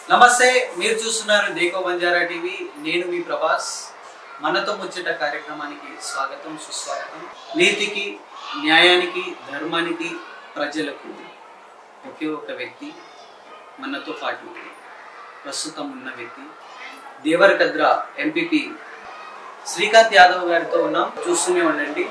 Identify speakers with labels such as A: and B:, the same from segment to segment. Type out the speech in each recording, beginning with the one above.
A: నమస్తే, మీరు చూస్తున్నారు దేకో బంజారా టీవీ. నేను మీ ప్రభాస్. మనతో ముచ్చట కార్యక్రమానికి స్వాగతం, సుస్వాగతం. నీతికి, న్యాయానికి, ధర్మానికి, ప్రజలకు ఒకే ఒక వ్యక్తి మనతో పాటు ప్రస్తుతం ఉన్న వ్యక్తి దేవరకద్ర ఎంపీపీ శ్రీకాంత్ యాదవ్ గారితో ఉన్నాం. చూస్తూనే ఉండండి.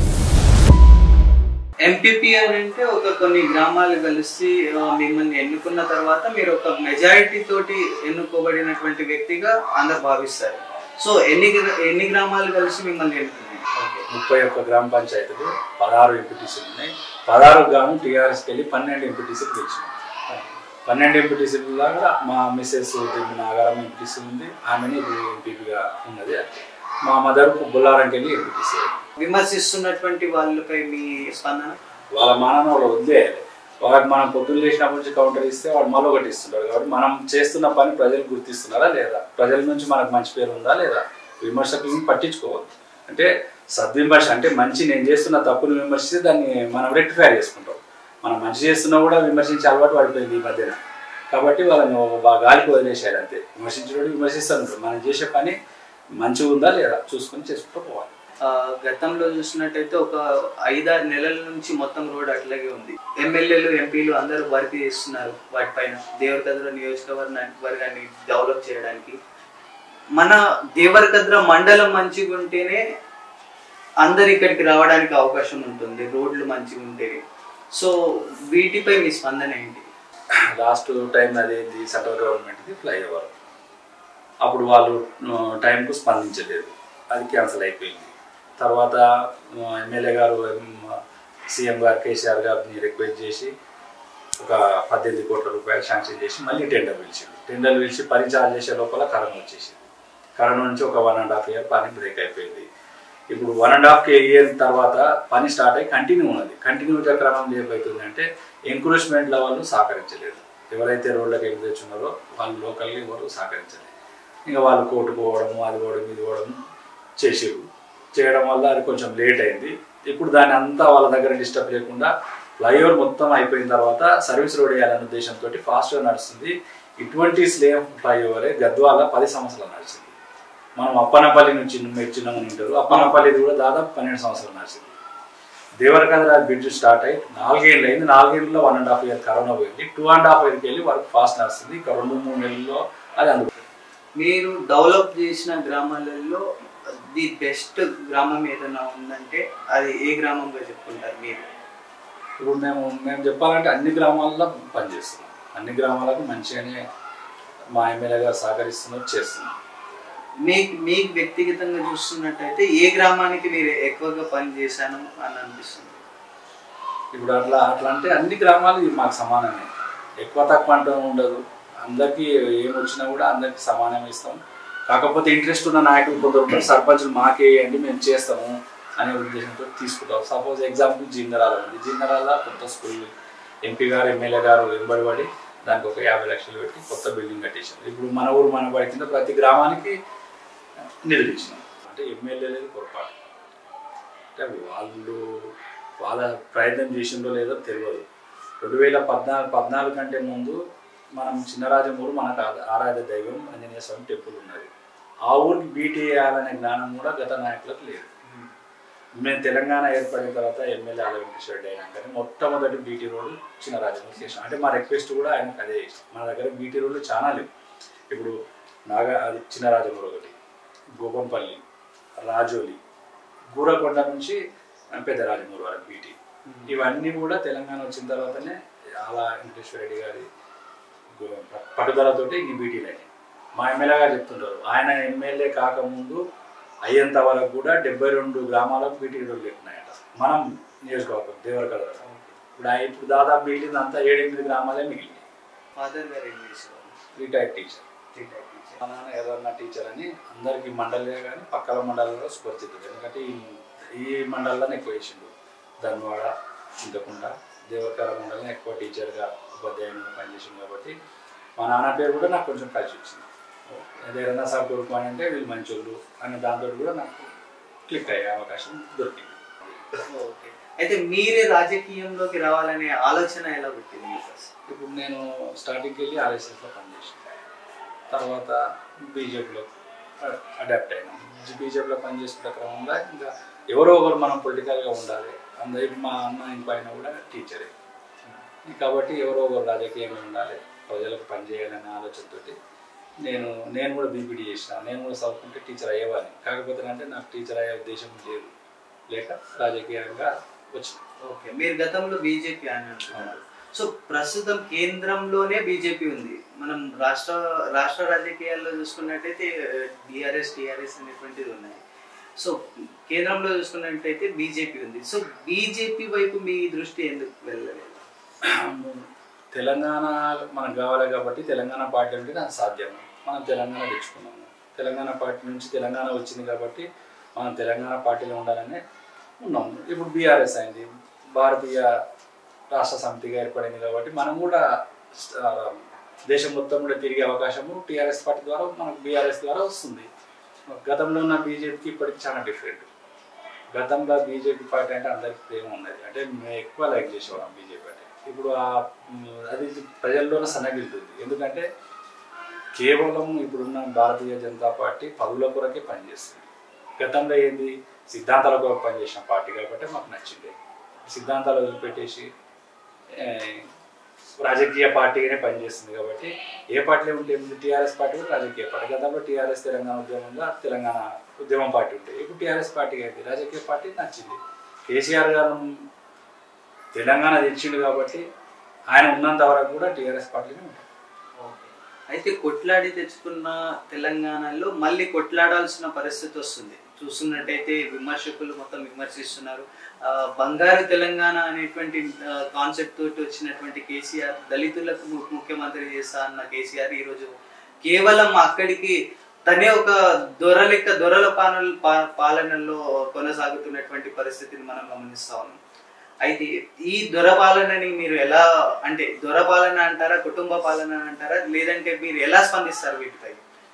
A: ఎంపీపీ అని అంటే ఒక కొన్ని గ్రామాలు కలిసి మిమ్మల్ని ఎన్నుకున్న తర్వాత మీరు ఒక మెజారిటీ తోటి ఎన్నుకోబడినటువంటి వ్యక్తిగా అందరు భావిస్తారు. సో ఎన్ని గ్రామాలు కలిసి మిమ్మల్ని ఎన్నుకున్నాయి?
B: 31 గ్రామ పంచాయతీలు, 16 ఎంపీటీసీలు ఉన్నాయి. 16 గాను టీఆర్ఎస్కి వెళ్ళి 12 ఎంపీటీసీలు గెలిచినాయి. 12 ఎంపీటీసీలు లాగా మా మిస్సెస్ నాగారం ఎంపీటీసీ ఉంది, ఆమెని ఎంపీపీగా ఉన్నది. మా మదర్కు బుల్లారంకి వెళ్ళి ఎంపీటీసీ.
A: విమర్శిస్తున్నటువంటి వాళ్ళపై మీ స్పందన?
B: వాళ్ళ మానవ వాళ్ళు వదిలేయాలి. వాళ్ళకి మనం పొద్దున్న చేసినప్పటి నుంచి కౌంటర్ ఇస్తే వాళ్ళు మళ్ళీ ఒకటి ఇస్తుంటారు. కాబట్టి మనం చేస్తున్న పని ప్రజలు గుర్తిస్తున్నారా లేదా, ప్రజల నుంచి మనకు మంచి పేరు ఉందా లేదా, విమర్శకులను పట్టించుకోవద్దు. అంటే సద్విమర్శ అంటే మంచి, నేను చేస్తున్న తప్పుని విమర్శిస్తే దాన్ని మనం రెక్టిఫై చేసుకుంటాం. మనం మంచి చేస్తున్నా కూడా విమర్శించే అలవాటు పడిపోయింది ఈ మధ్యన. కాబట్టి వాళ్ళని బాగా గాలికి వదిలేసేయాలి అంతే. విమర్శించడం విమర్శిస్తారు. మనం చేసే పని మంచిగా ఉందా లేదా చూసుకొని చేసుకుంటూ పోవాలి.
A: గతంలో చూసినట్టయితే ఒక 5-6 నెలల నుంచి మొత్తం రోడ్ అట్లాగే ఉంది. ఎమ్మెల్యేలు, ఎంపీలు అందరూ భర్తీ చేస్తున్నారు వాటిపైన. దేవరకద్ర నియోజకవర్గాన్ని డెవలప్ చేయడానికి మన దేవరకద్ర మండలం మంచిగా ఉంటేనే అందరు ఇక్కడికి రావడానికి అవకాశం ఉంటుంది, రోడ్లు మంచిగా ఉంటేనే. సో వీటిపై మీ స్పందన ఏంటి?
B: లాస్ట్ టైం అదేంటి సెంట్రల్ గవర్నమెంట్ది ఫ్లైఓవర్, అప్పుడు వాళ్ళు టైంకు స్పందించలేదు, అది క్యాన్సిల్ అయిపోయింది. తర్వాత ఎమ్మెల్యే గారు సీఎం గారు కేసీఆర్ గారిని రిక్వెస్ట్ చేసి ఒక 18 కోట్ల రూపాయలు శాంక్షన్ చేసి మళ్ళీ టెండర్ పిలిచి పని చాలు చేసే లోపల కరోనా వచ్చేసింది. కరోనా నుంచి ఒక 1.5 ఇయర్ పని బ్రేక్ అయిపోయింది. ఇప్పుడు 1.5 ఇయర్ తర్వాత పని స్టార్ట్ అయ్యి కంటిన్యూ ఉన్నది. కంటిన్యూగా క్రమం ఏమవుతుంది అంటే ఎంకరేజ్మెంట్ల వాళ్ళు సహకరించలేదు. ఎవరైతే రోడ్లకు ఎక్కి తెచ్చున్నారో వాళ్ళు లోకల్గా ఎవరు సహకరించలేదు. ఇంకా వాళ్ళు కోర్టుకు పోవడము, అది పోవడం, ఇది పోవడం చేయడం వల్ల అది కొంచెం లేట్ అయింది. ఇప్పుడు దాన్ని అంతా వాళ్ళ దగ్గర డిస్టర్బ్ లేకుండా ఫ్లైఓవర్ మొత్తం అయిపోయిన తర్వాత సర్వీస్ రోడ్ వేయాలనే ఉద్దేశంతో ఫాస్ట్గా నడుస్తుంది. ఇటువంటి స్లేమ్ ఫ్లైఓవరే గద్వాల 10 సంవత్సరాలు నడిచింది. మనం అప్పనపల్లి నుంచి మీరు చిన్నగా ఉంటారు, అప్పనపల్లిది కూడా దాదాపు 12 సంవత్సరాలు నడిచింది. దేవరకద్ర బ్రిడ్జ్ స్టార్ట్ అయ్యి 4 ఏళ్ళు అయింది. 4 ఏళ్ళలో 1.5 ఇయర్ కరోనా పోయింది. 2.5 ఇయర్కి వెళ్ళి వర్క్ ఫాస్ట్ నడుస్తుంది. ఇంకా 2-3 నెలల్లో అది అందుకుంటుంది.
A: మీరు డెవలప్ చేసిన గ్రామాలలో ది బెస్ట్ గ్రామం ఏదైనా ఉందంటే అది ఏ గ్రామంగా చెప్పుకుంటారు మీరు?
B: ఇప్పుడు మేము చెప్పాలంటే అన్ని గ్రామాల్లో పనిచేస్తున్నాం. అన్ని గ్రామాలకు మంచిగానే మా ఎమ్మెల్యే గారు సహకరిస్తున్నారు, చేస్తున్నాం.
A: మీకు వ్యక్తిగతంగా చూస్తున్నట్టయితే ఏ గ్రామానికి మీరు ఎక్కువగా పని చేశాను అని అనిపిస్తుంది?
B: ఇప్పుడు అట్లా అంటే అన్ని గ్రామాలు మాకు సమానమే, ఎక్కువ తక్కువ అంటూ ఉండదు. అందరికీ ఏమొచ్చినా కూడా అందరికీ సమానమే ఇస్తాం. కాకపోతే ఇంట్రెస్ట్ ఉన్న నాయకులు కొందరు ఉంటారు, సర్పంచులు మాకేయండి మేము చేస్తాము అనే ఉద్దేశంతో తీసుకుంటాం. సపోజ్ ఎగ్జాంపుల్ జీందరాల ఉంది. జీందరాల కొత్త స్కూల్ ఎంపీ గారు, ఎమ్మెల్యే గారు వెంబడి దానికి ఒక 50 లక్షలు పెట్టి కొత్త బిల్డింగ్ కట్టేసాం. ఇప్పుడు మన ఊరు మన బడి కింద ప్రతి గ్రామానికి నిధులు ఇచ్చినాం. అంటే ఎమ్మెల్యే లేదు పొరపాటు, అంటే వాళ్ళ ప్రయత్నం చేసిందో లేదో తెలియదు. 2014 కంటే ముందు మనం చిన్నరాజమూరు మనకు ఆరాధ్య దైవం ఆంజనేయ స్వామి టెంపుల్ ఉన్నది. ఆ ఊరికి బీటీ వేయాలనే జ్ఞానం కూడా గత నాయకులకు లేదు. మేము తెలంగాణ ఏర్పడిన తర్వాత ఎమ్మెల్యే ఆల వెంకటేశ్వర రెడ్డి అయినాకనే మొట్టమొదటి బీటీ రోడ్డు చిన్నరాజమూరు చేసాం. అంటే మా రిక్వెస్ట్ కూడా ఆయనకు అదే చేసాం. మన దగ్గర బీటీ రోడ్లు చాలా లేవు. ఇప్పుడు అది చిన్నరాజమూరు ఒకటి, గోపంపల్లి, రాజోలి, గూరకొండ నుంచి పెద్ద రాజమూరు వరకు బీటీ. ఇవన్నీ కూడా తెలంగాణ వచ్చిన తర్వాతనే ఆల వెంకటేశ్వర రెడ్డి గారి పట్టుదలతోటి ఇన్ని బీటీలు అయినాయి. మా ఎమ్మెల్యే గారు చెప్తుంటారు, ఆయన ఎమ్మెల్యే కాకముందు అయ్యేంత వరకు కూడా 72 గ్రామాలకు బీటీ రోడ్లు పెట్టినాయట మనం నియోజకవర్గం దేవరకద్ర. ఇప్పుడు దాదాపు మిగిలింది అంతా 7-8 గ్రామాలే మిగిలినాయి.
A: ఫాదర్ గారు ఏం చేసేవారు?
B: Retired teacher. ఎవరన్నా టీచర్ అని అందరికీ మండలే కానీ పక్కల మండలంలో సుపరిచితుడు. ఎందుకంటే ఈ మండలంలోనే ఎక్కువ వేసిండు. ధన్వాడ, చింతకుంట, దేవరకద్ర మండలం ఎక్కువ టీచర్గా ఉపాధ్యాయునిగా పనిచేసింది. కాబట్టి మా నాన్న పేరు కూడా నాకు కొంచెం కలిసి వచ్చింది. ఏదైనా సార్ కోరుకోని అంటే వీళ్ళు మంచోళ్ళు అనే దాంతో కూడా నాకు క్లిక్ అయ్యే అవకాశం దొరికింది.
A: ఓకే, అయితే మీరే రాజకీయంలోకి రావాలనే ఆలోచన ఎలా పుట్టింది?
B: ఇప్పుడు నేను స్టార్టింగ్కి వెళ్ళి ఆర్ఎస్ఎస్లో పనిచేసాను. తర్వాత బీజేపీలో అడాప్ట్ అయినాం. బీజేపీలో పనిచేస్తున్న క్రమంలో ఇంకా ఎవరో ఒకరు మనం పొలిటికల్గా ఉండాలి. అందరికి మా అన్న ఇంకో ఆయన కూడా టీచరే కాబట్టి ఎవరో ఒకరు రాజకీయంగా ఉండాలి, ప్రజలకు పనిచేయాలనే ఆలోచనతోటి నేను కూడా బీపీడీ చేసిన. నేను కూడా చదువుకుంటే టీచర్ అయ్యేవాడిని. కాకపోతే అంటే నాకు టీచర్ అయ్యే ఉద్దేశం లేదు, లేక రాజకీయంగా వచ్చిన.
A: ఓకే, మీరు గతంలో బీజేపీ అని అంటున్నారు. సో ప్రస్తుతం కేంద్రంలోనే బీజేపీ ఉంది. మనం రాష్ట్ర రాజకీయాల్లో చూసుకున్నట్టయితే టీఆర్ఎస్ అనేటువంటిది ఉన్నాయి. సో కేంద్రంలో చూసుకున్నట్టయితే బీజేపీ ఉంది. సో బీజేపీ వైపు మీ దృష్టి ఎందుకు వెళ్ళలేదు?
B: తెలంగాణ మనకు కావాలి కాబట్టి తెలంగాణ పార్టీ అంటే నాకు సాధ్యం. మనం తెలంగాణ తెచ్చుకున్నాము. తెలంగాణ పార్టీ నుంచి తెలంగాణ వచ్చింది కాబట్టి మనం తెలంగాణ పార్టీలో ఉండాలని ఉన్నాము. ఇప్పుడు బీఆర్ఎస్ అయింది, భారతీయ రాష్ట్ర సమితిగా ఏర్పడింది కాబట్టి మనం కూడా దేశం మొత్తం కూడా తిరిగే అవకాశము టీఆర్ఎస్ పార్టీ ద్వారా మనకు బీఆర్ఎస్ ద్వారా వస్తుంది. గతంలో ఉన్న బీజేపీకి ఇప్పటికి చాలా డిఫరెంట్. గతంలో బీజేపీ పార్టీ అంటే అందరికి ప్రేమ ఉన్నది, అంటే మేము ఎక్కువ లైక్ చేసేవాళ్ళం బీజేపీ అంటే. ఇప్పుడు అది ప్రజల్లోనే సన్నగిలుతుంది. ఎందుకంటే కేవలం ఇప్పుడున్న భారతీయ జనతా పార్టీ పదవుల కొరకే పనిచేస్తుంది. గతంలో ఏంది, సిద్ధాంతాల కొరకు పనిచేసిన పార్టీ కాబట్టి మాకు నచ్చింది. సిద్ధాంతాలు వదిలిపెట్టేసి రాజకీయ పార్టీగానే పనిచేస్తుంది కాబట్టి ఏ పార్టీలో ఉంటే టీఆర్ఎస్ పార్టీ కూడా రాజకీయ పార్టీ. గతంలో టీఆర్ఎస్ తెలంగాణ ఉద్యమంగా తెలంగాణ ఉద్యమం పార్టీ ఉంటుంది. ఇప్పుడు టీఆర్ఎస్ పార్టీ అయింది, రాజకీయ పార్టీ నచ్చింది. కేసీఆర్ గారు తెలంగాణ తెచ్చిండు కాబట్టి ఆయన ఉన్నంత వరకు కూడా టీఆర్ఎస్ పార్టీనే ఉంటుంది.
A: అయితే కొట్లాడి తెచ్చుకున్న తెలంగాణలో మళ్ళీ కొట్లాడాల్సిన పరిస్థితి వస్తుంది. చూస్తున్నట్టయితే విమర్శకులు మొత్తం విమర్శిస్తున్నారు. బంగారు తెలంగాణ అనేటువంటి కాన్సెప్ట్ తోటి వచ్చినటువంటి కేసీఆర్ దళితులకు ముఖ్యమంత్రి చేస్తా అన్న కేసీఆర్ ఈరోజు కేవలం అక్కడికి తనే ఒక దొరల పాలనలో కొనసాగుతున్నటువంటి పరిస్థితిని మనం గమనిస్తా ఉన్నాం. అయితే ఈ దొరపాలనని మీరు ఎలా, అంటే దొరపాలన అంటారా, కుటుంబ పాలన అంటారా, లేదంటే మీరు ఎలా స్పందిస్తారు వీటిపై?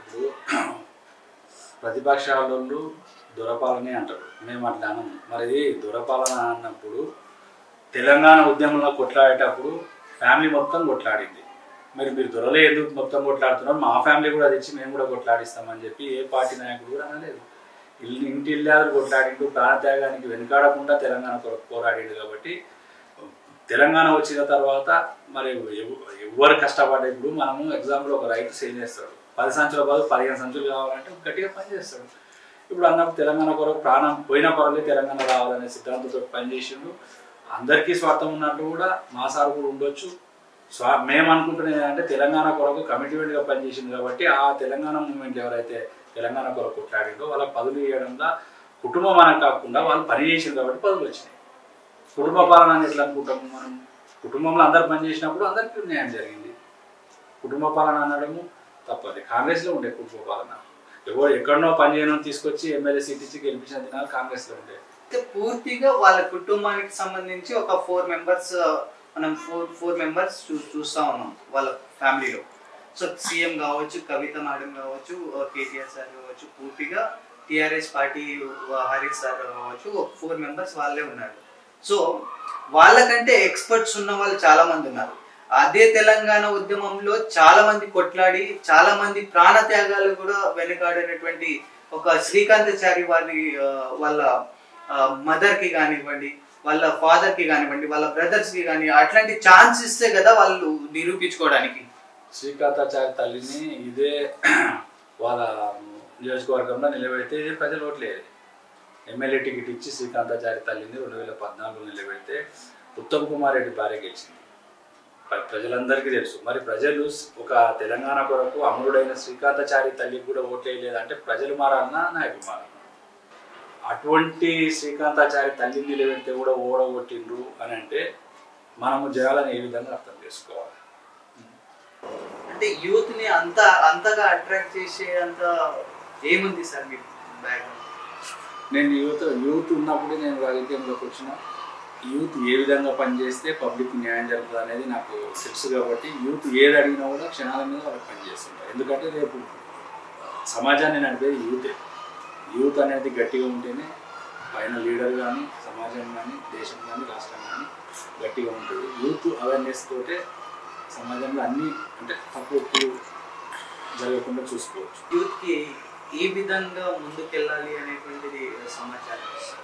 B: ప్రతిపక్షాలు దొరపాలనే అంటారు, మేము అట్లా అనము. మరి దొరపాలన అన్నప్పుడు తెలంగాణ ఉద్యమంలో కొట్లాడేటప్పుడు ఫ్యామిలీ మొత్తం కొట్లాడింది. మీరు దొరలే ఎందుకు మొత్తం కొట్లాడుతున్నారు, మా ఫ్యామిలీ కూడా తెచ్చి మేము కూడా కొట్లాడిస్తామని చెప్పి ఏ పార్టీ నాయకుడు కూడా అనలేదు. ఇంటిల్లాలు కొట్లాడిండు, ప్రాణత్యాగానికి వెనుకాడకుండా తెలంగాణ పోరాడిండు. కాబట్టి తెలంగాణ వచ్చిన తర్వాత మరి ఎవరు కష్టపడ్డా, ఇప్పుడు మనము ఎగ్జాంపుల్ ఒక రైతు సేల్ చేస్తాడు, 10 సంచుల బదులు 15 సంచులు కావాలంటే గట్టిగా పనిచేస్తాడు. ఇప్పుడు అన్నప్పుడు తెలంగాణ కొరకు ప్రాణం పోయిన పర్వాలేదు తెలంగాణ రావాలనే సిద్ధాంతంతో పనిచేసిండు. అందరికీ స్వార్థం ఉన్నట్టు కూడా మా సార్ కూడా ఉండొచ్చు. మేము అనుకుంటున్నది ఏంటంటే తెలంగాణ కొరకు కమిట్మెంట్గా పనిచేసింది కాబట్టి ఆ తెలంగాణ మూమెంట్ ఎవరైతే తెలంగాణ కొరకు కొట్లాడిండో వాళ్ళకి పదవులు ఇవ్వడంలో కుటుంబం అని కాకుండా వాళ్ళు పని చేసింది కాబట్టి పదవులు వచ్చినాయి. కుటుంబ పాలన అని ఎట్లా అనుకుంటాము మనం? కుటుంబంలో అందరు పని చేసినప్పుడు అందరికీ న్యాయం జరిగింది. కుటుంబ పాలన అనడము తప్పది. కాంగ్రెస్లో ఉండే కుటుంబ పాలన, ఎక్కడనో పని చేయడం తీసుకొచ్చి ఎమ్మెల్యే సీట్ ఇచ్చి గెలిపించిన దినాలు కాంగ్రెస్లో ఉండే.
A: పూర్తిగా వాళ్ళ కుటుంబానికి సంబంధించి ఒక 4 మెంబర్స్ మనం 4 మెంబర్స్ చూస్తా ఉన్నాం వాళ్ళ ఫ్యామిలీలో. సో సీఎం కావచ్చు, కవిత మేడం కావచ్చు, కేటీఆర్ సార్ కావచ్చు, పూర్తిగా టీఆర్ఎస్ పార్టీ హరీష్ సార్ కావచ్చు, 4 మెంబర్స్ వాళ్ళే ఉన్నారు. సో వాళ్ళకంటే ఎక్స్పర్ట్స్ ఉన్న వాళ్ళు చాలా మంది ఉన్నారు. అదే తెలంగాణ ఉద్యమంలో చాలా మంది కొట్లాడి చాలా మంది ప్రాణత్యాగాలు కూడా వెనుకాడినటువంటి ఒక శ్రీకాంతాచారి వాళ్ళ మదర్ కి కానివ్వండి, వాళ్ళ ఫాదర్ కి కానివ్వండి, వాళ్ళ బ్రదర్స్ కి కానీ అట్లాంటి ఛాన్స్ ఇస్తే కదా వాళ్ళు నిరూపించుకోవడానికి.
B: శ్రీకాంతాచారి తల్లిని ఇదే వాళ్ళ నియోజకవర్గంలో నిలబెడితే ప్రజలు ఓట్లేదు. ఎమ్మెల్యే టికెట్ ఇచ్చి శ్రీకాంతాచారి తల్లిని 2014 నిలబెడితే ఉత్తమ్ కుమార్ రెడ్డి భార్య గెలిచింది. ప్రజలందరికీ తెలుసు. మరి ప్రజలు ఒక తెలంగాణ కొరకు అమరుడైన శ్రీకాంతాచారి తల్లికి కూడా ఓట్లేదంటే ప్రజలు మారాలన్నా నాయకులు మారాలన్నా? అటువంటి శ్రీకాంతాచారి తల్లిని నిలబెడితే కూడా ఓడగొట్టిండ్రు అని అంటే మనము జనాలను ఏ విధంగా అర్థం చేసుకోవాలి?
A: అంటే యూత్ ని అంతగా అట్రాక్ట్ చేసే అంత ఏముంది సార్ మీ బ్యాక్గ్రౌండ్?
B: నేను యూత్ ఉన్నప్పుడే నేను రాజకీయంలోకి వచ్చిన. యూత్ ఏ విధంగా పనిచేస్తే పబ్లిక్ న్యాయం జరుగుతుంది అనేది నాకు తెలుసు కాబట్టి యూత్ ఏది అడిగినా కూడా క్షణాల మీద వాళ్ళకి పనిచేస్తుంటారు. ఎందుకంటే రేపు సమాజాన్ని నడిపేది యూతే. యూత్ అనేది గట్టిగా ఉంటేనే పైన లీడర్ కానీ, సమాజం కానీ, దేశం కానీ, రాష్ట్రం కానీ గట్టిగా ఉంటుంది. యూత్ అవేర్నెస్ తోటే సమాజంలో అన్నీ అంటే తప్పు జరగకుండా లేకుండా చూసుకోవచ్చు.
A: యూత్కి ఏ విధంగా ముందుకెళ్ళాలి అనేటువంటిది సమాచారం ఇస్తుంది.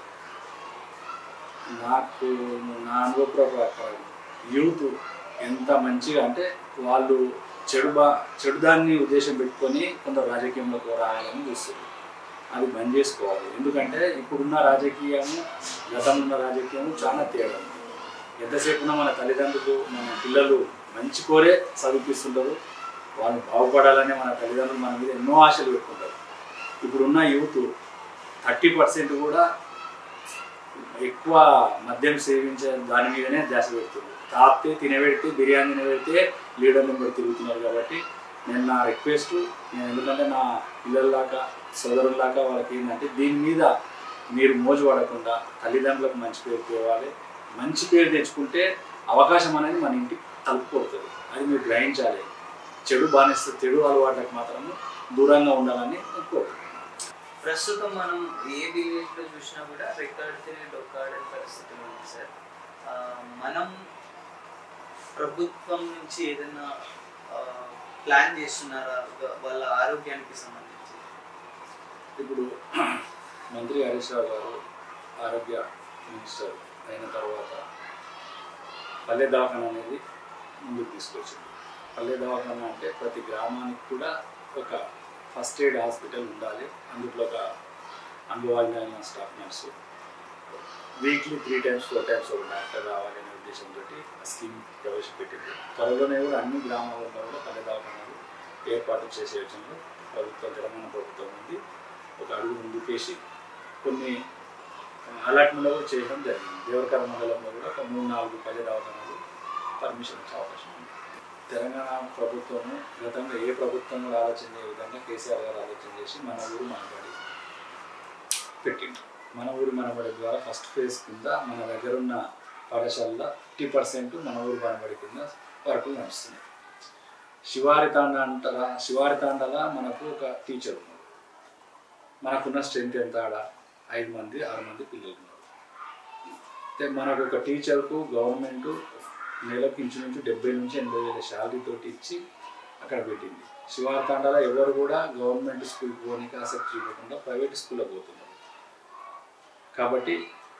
B: నాకు నా అనుభవ ప్రకారం యూత్ ఎంత మంచిగా అంటే వాళ్ళు చెడుదాన్ని ఉద్దేశం పెట్టుకొని కొంత రాజకీయంలోకి రావాలని చూస్తుంది. అది బంద్ చేసుకోవాలి. ఎందుకంటే ఇప్పుడున్న రాజకీయము గతంలో ఉన్న రాజకీయము చాలా తేడా ఉంది. ఎంతసేపు ఉన్న మన తల్లిదండ్రులు మన పిల్లలు మంచి కోరే చదివిపిస్తుంటారు. వాళ్ళు బాగుపడాలని మన తల్లిదండ్రులు మన మీద ఎన్నో ఆశలు పెట్టుకుంటారు. ఇప్పుడున్న యూత్ 30% కూడా ఎక్కువ మద్యం సేవించే దాని మీదనే ధ్యాస పెడుతుంది. తాపితే తినబెడితే బిర్యానీ తినబెడితే లీడర్ నెంబర్ తిరుగుతున్నారు. కాబట్టి నేను నా రిక్వెస్ట్, నేను ఎందుకంటే నా పిల్లల్లాగా సోదరుల్లాగా వాళ్ళకి ఏంటంటే దీని మీద మీరు మోజు పడకుండా తల్లిదండ్రులకు మంచి పేరు తేవాలి. మంచి పేరు తెచ్చుకుంటే అవకాశం అనేది మన ఇంటికి తలుపుకోతుంది. అది మీరు గ్రహించాలి. చెడు అలవాట్లకు మాత్రము దూరంగా ఉండాలని కోరుకుంటున్నాను.
A: ప్రస్తుతం మనం ఏ విలేజ్లో చూసినా కూడా రికార్డు తినే డొక్కాడని పరిస్థితి ఉంది సార్. మనం ప్రభుత్వం నుంచి ఏదైనా ప్లాన్ చేస్తున్నారా వాళ్ళ ఆరోగ్యానికి సంబంధించి?
B: ఇప్పుడు మంత్రి హరీష్ రావు గారు ఆరోగ్య మినిస్టర్ అయిన తర్వాత పల్లె దవాఖాన అనేది ముందుకు తీసుకొచ్చింది. పల్లె దవాఖాన అంటే ప్రతి గ్రామానికి కూడా ఒక ఫస్ట్ ఎయిడ్ హాస్పిటల్ ఉండాలి. అందులో ఒక అనుభవజ్ఞ staff nurse, weekly 3 times 4 times ఒక డాక్టర్ రావాలనే ఉద్దేశంతో ఆ స్కీమ్ ప్రవేశపెట్టింది. త్వరలోనే కూడా అన్ని గ్రామాలలో కూడా పల్లె దవాఖానాలు ఏర్పాటు చేసే యోచనలో తెలంగాణ ప్రభుత్వం ఉంది. ఒక అడుగు ముందుకేసి కొన్ని అలాట్మెంట్లో కూడా చేయడం జరిగింది. దేవరకర మండలంలో కూడా ఒక 3-4 పల్లె దవాఖానాలు పర్మిషన్ ఇచ్చే అవకాశం ఉంది. తెలంగాణ ప్రభుత్వము గతంలో ఏ ప్రభుత్వం కూడా ఆలోచించే విధంగా కేసీఆర్ గారు ఆలోచన చేసి మన ఊరు మనబడి పెట్టిండు. మన ఊరు మనబడి ద్వారా ఫస్ట్ ఫేజ్ కింద మన దగ్గర ఉన్న పాఠశాలలో 50% మన ఊరు మనబడి కింద వర్కులు నడుస్తున్నాయి. శివారి తాండల మనకు ఒక టీచర్ ఉన్నారు. మనకున్న స్ట్రెంత్ ఎంత? ఆడ 5 మంది 6 మంది పిల్లలు ఉన్నారు. అయితే మనకు ఒక టీచర్కు గవర్నమెంట్ నెలకు ఇంచుమించు 70,000 నుంచి 80,000 శాలరీ తోటి ఇచ్చి అక్కడ పెట్టింది. శివారి తాండాల ఎవరు కూడా గవర్నమెంట్ స్కూల్కి పోనీకి ఆసక్తి చూపకుండా ప్రైవేట్ స్కూల్లో పోతున్నారు. కాబట్టి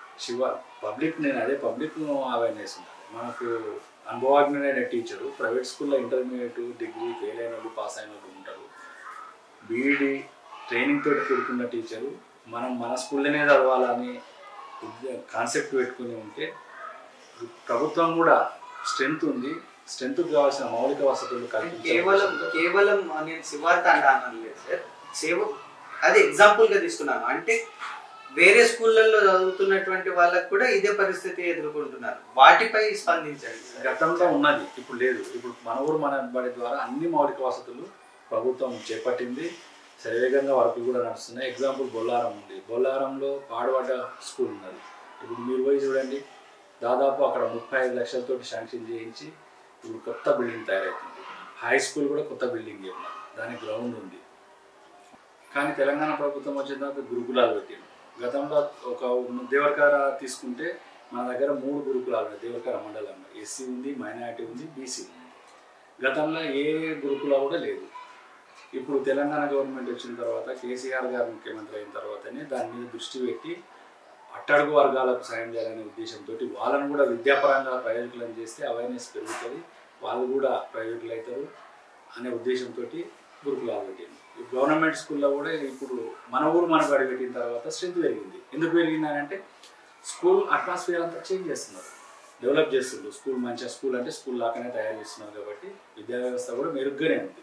B: నేను అదే పబ్లిక్ అవేర్నెస్ ఉంటుంది. మనకు అనుభవజ్ఞులైన టీచరు ప్రైవేట్ స్కూల్లో ఇంటర్మీడియట్ డిగ్రీ ఫెయిల్ అయిన వాళ్ళు పాస్ అయిన వాళ్ళు ఉంటారు. బీఈడి ట్రైనింగ్ తోటి కూడుకున్న టీచరు మన స్కూల్లోనే చదవాలని కాన్సెప్ట్ పెట్టుకుని ఉంటే ప్రభుత్వం కూడా స్ట్రెంత్ ఉంది. స్ట్రెంత్ కావాల్సిన మౌలిక వసతులు
A: కేవలం నేను శివార్త అనలేదు సార్. అది ఎగ్జాంపుల్గా తీసుకున్నాను. అంటే వేరే స్కూళ్ళల్లో చదువుతున్నటువంటి వాళ్ళకు కూడా ఇదే పరిస్థితి ఎదుర్కొంటున్నారు. వాటిపై స్పందించండి.
B: గతంలో ఉన్నది, ఇప్పుడు లేదు. ఇప్పుడు మన ఊరు మన బడి ద్వారా అన్ని మౌలిక వసతులు ప్రభుత్వం చేపట్టింది. శరవేగంగా వర్కులు కూడా నడుస్తున్నాయి. ఎగ్జాంపుల్ బొల్లారం ఉంది. బొల్లారంలో పాడుబడ్డ స్కూల్ ఉన్నది. ఇప్పుడు మీరు పోయి చూడండి, దాదాపు అక్కడ 35 లక్షలతో శాంక్షన్ చేయించి ఇప్పుడు కొత్త బిల్డింగ్ తయారవుతుంది. హై స్కూల్ కూడా కొత్త బిల్డింగ్ ఉన్నది, దానికి గ్రౌండ్ ఉంది. కానీ తెలంగాణ ప్రభుత్వం వచ్చిన తర్వాత గురుకులాలు పెట్టింది. గతంలో ఒక దేవరకర తీసుకుంటే మన దగ్గర 3 గురుకులాలు ఉన్నాయి. దేవరకర మండలంలో ఎస్సీ ఉంది, మైనారిటీ ఉంది, బీసీ ఉంది. గతంలో ఏ గురుకులా కూడా లేదు. ఇప్పుడు తెలంగాణ గవర్నమెంట్ వచ్చిన తర్వాత కేసీఆర్ గారు ముఖ్యమంత్రి అయిన తర్వాతనే దాని మీద దృష్టి పెట్టి అట్టడుగు వర్గాలకు సాయం చేయాలనే ఉద్దేశంతో వాళ్ళను కూడా విద్యాపరంగా ప్రయోజకులను చేస్తే అవేర్నెస్ పెరుగుతుంది, వాళ్ళు కూడా ప్రయోజకులు అవుతారు అనే ఉద్దేశంతో గురుకులాలు పెట్టింది. గవర్నమెంట్ స్కూల్లో కూడా ఇప్పుడు మన ఊరు మన బడి పెట్టిన తర్వాత స్ట్రెంత్ పెరిగింది. ఎందుకు పెరిగిందని అంటే స్కూల్ అట్మాస్ఫియర్ అంతా చేంజ్ చేస్తున్నారు, డెవలప్ చేస్తున్నారు. స్కూల్ మంచిగా స్కూల్ అంటే స్కూల్ లాగానే తయారు చేస్తున్నారు. కాబట్టి విద్యా వ్యవస్థ కూడా మెరుగ్గానే ఉంది.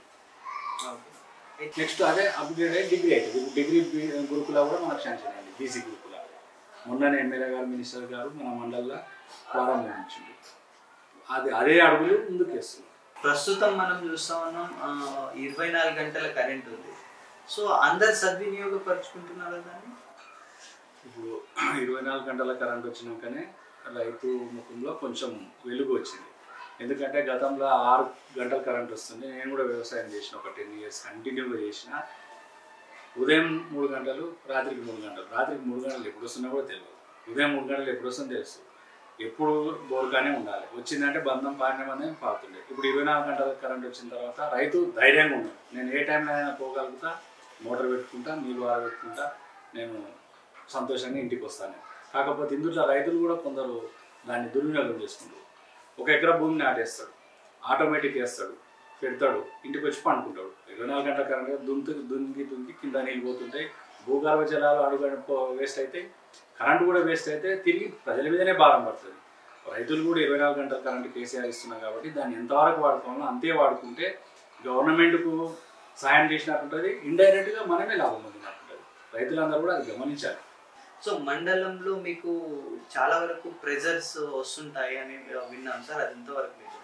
B: నెక్స్ట్ అదే అప్గ్రేడ్ అయ్యి డిగ్రీ అవుతుంది. డిగ్రీ గురుకులా కూడా మనకు శాంక్షన్ అయింది, బీసీ గురుకులా. మొన్ననే ఎమ్మెల్యే గారు మినిస్టర్ గారు మన మండలంలో ప్రారంభించింది. అదే అడుగులు ముందుకు వేస్తున్నారు.
A: ప్రస్తుతం మనం చూస్తా ఉన్నాం 24 గంటల కరెంట్ ఉంది. సో అందరు సద్వినియోగపరుచుకుంటున్నారు దాన్ని.
B: ఇప్పుడు 24 గంటల కరెంట్ వచ్చినాకనే రైతు ముఖంలో కొంచెం వెలుగు వచ్చింది. ఎందుకంటే గతంలో 6 గంటల కరెంట్ వస్తుంది. నేను కూడా వ్యవసాయం చేసిన ఒక 10 years కంటిన్యూగా చేసిన. ఉదయం 3 గంటలు, రాత్రికి 3 గంటలు. రాత్రికి 3 గంటలు ఎప్పుడు వస్తున్నా కూడా తెలియదు, ఉదయం 3 గంటలు ఎప్పుడు వస్తుందో తెలుసు. ఎప్పుడు బోర్గానే ఉండాలి. వచ్చిందంటే బంధం పాడినమనే పారుతుండే. ఇప్పుడు 24 గంటల కరెంట్ వచ్చిన తర్వాత రైతు ధైర్యంగా ఉన్నాడు. నేను ఏ టైంలో అయినా పోగలుగుతా, మోటార్ పెట్టుకుంటా, నీళ్ళు పెట్టుకుంటా, నేను సంతోషంగా ఇంటికి వస్తాను. కాకపోతే ఇందులో రైతులు కూడా కొందరు దాన్ని దుర్వినియోగం చేసుకుంటారు. 1 ఎకరా భూమిని నాటేస్తాడు, ఆటోమేటిక్ వేస్తాడు, పెడతాడు, ఇంటికి వచ్చి పండుకుంటాడు. 24 గంటల కరెంట్ దుంకి కింద నీళ్ళు పోతుంటాయి, భూగర్భ జలాలు అడుగు వేస్ట్ అయితే, కరెంటు కూడా వేస్ట్ అయితే తిరిగి ప్రజల మీదనే భారం పడుతుంది. రైతులు కూడా 24 గంటల కరెంటు కేసీఆర్ ఇస్తున్నారు కాబట్టి దాన్ని ఎంతవరకు వాడుకోవాలో అంతే వాడుకుంటే గవర్నమెంట్కు సహాయం చేసినట్టుంటుంది, ఇండైరెక్ట్గా మనమే లాభం పొందినట్టుంటుంది. రైతులందరూ కూడా అది గమనించాలి.
A: సో మండలంలో మీకు చాలా వరకు ప్రెజర్స్ వస్తుంటాయి అని విన్నాం సార్, అది ఎంతవరకు లేదు?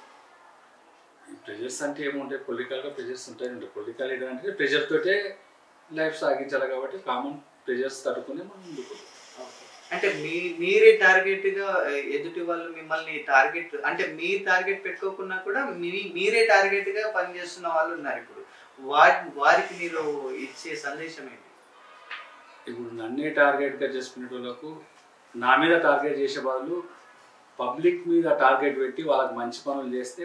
B: ఈ ప్రెజర్స్ అంటే ఏముంటాయి, పొలిటికల్గా ప్రెజర్స్ ఉంటాయి. పొలిటికల్ లీడర్ అంటే ప్రెజర్ తోటే లైఫ్ సాగించాలి కాబట్టి కామన్ ప్రెజర్స్ తట్టుకుని మనం ముందుకు.
A: అంటే మీరే టార్గెట్గా ఎదుటి వాళ్ళు మిమ్మల్ని టార్గెట్ అంటే మీరు టార్గెట్ పెట్టుకోకున్నా కూడా మీరే టార్గెట్గా పనిచేస్తున్న వాళ్ళు ఉన్నారు. ఇప్పుడు వారికి మీరు ఇచ్చే సందేశం ఏంటి?
B: ఇప్పుడు నన్నే టార్గెట్గా చేసుకునే వాళ్ళకు నా మీద టార్గెట్ చేసే వాళ్ళు పబ్లిక్ మీద టార్గెట్ పెట్టి వాళ్ళకి మంచి పనులు చేస్తే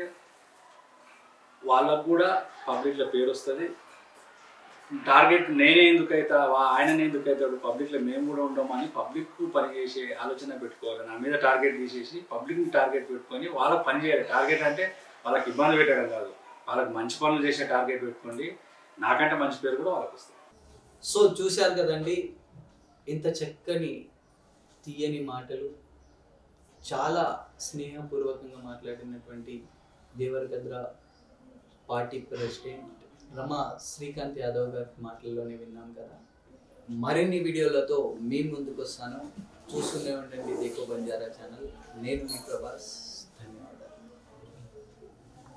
B: వాళ్ళకు కూడా పబ్లిక్లో పేరు వస్తుంది. టార్గెట్ నేనే ఎందుకైతే ఆయననే ఎందుకైతాడు, పబ్లిక్లో మేము కూడా ఉండమని పబ్లిక్ పని చేసే ఆలోచన పెట్టుకోవాలి. నా మీద టార్గెట్ తీసేసి పబ్లిక్ని టార్గెట్ పెట్టుకొని వాళ్ళకి పని చేయాలి. టార్గెట్ అంటే వాళ్ళకి ఇబ్బంది పెట్టడం కాదు, వాళ్ళకి మంచి పనులు చేసే టార్గెట్ పెట్టుకోండి, నాకంటే మంచి పేరు కూడా వాళ్ళకి వస్తుంది.
A: సో చూశారు కదండి, ఇంత చక్కని తీయని మాటలు, చాలా స్నేహపూర్వకంగా మాట్లాడినటువంటి దేవరకద్ర పార్టీ ప్రెసిడెంట్ రమా శ్రీకాంత్ యాదవ్ గారి మాటల్లోనే విన్నాం కదా. మరిన్ని వీడియోలతో మీ ముందుకు వస్తాను. చూస్తూనే ఉండండి దేకో బంజారా ఛానల్. నేను మీ ప్రభాస్.